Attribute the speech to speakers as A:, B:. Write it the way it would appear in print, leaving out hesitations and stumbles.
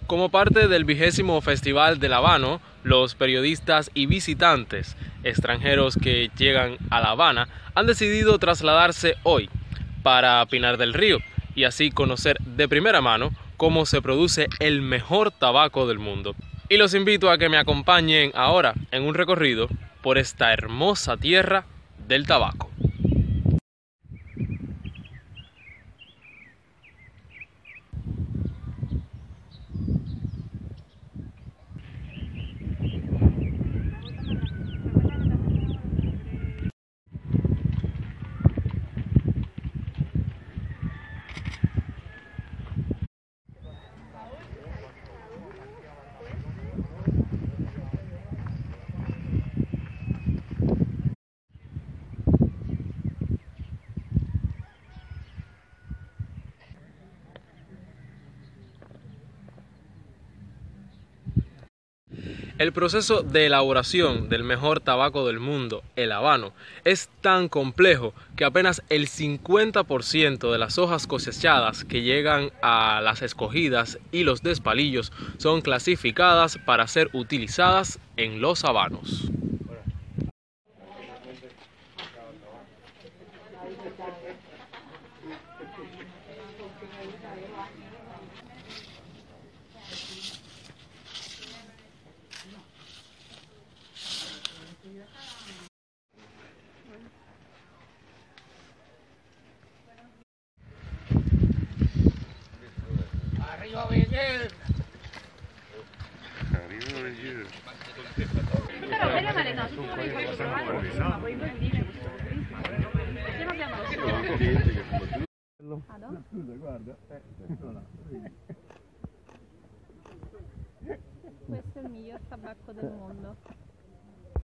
A: Como parte del 20º Festival del Habano, los periodistas y visitantes extranjeros que llegan a La Habana han decidido trasladarse hoy para Pinar del Río y así conocer de primera mano cómo se produce el mejor tabaco del mundo. Y los invito a que me acompañen ahora en un recorrido por esta hermosa tierra del tabaco. El proceso de elaboración del mejor tabaco del mundo, el habano, es tan complejo que apenas el 50% de las hojas cosechadas que llegan a las escogidas y los despalillos son clasificadas para ser utilizadas en los habanos.
B: ¡Arriba Bellel!
C: Arriba Bellel.
B: Però bene male no, tu non puoi provare, ma poi non dici se non abbiamo lo
C: Scusa, guarda.
B: Questo è il miglior tabacco del mondo.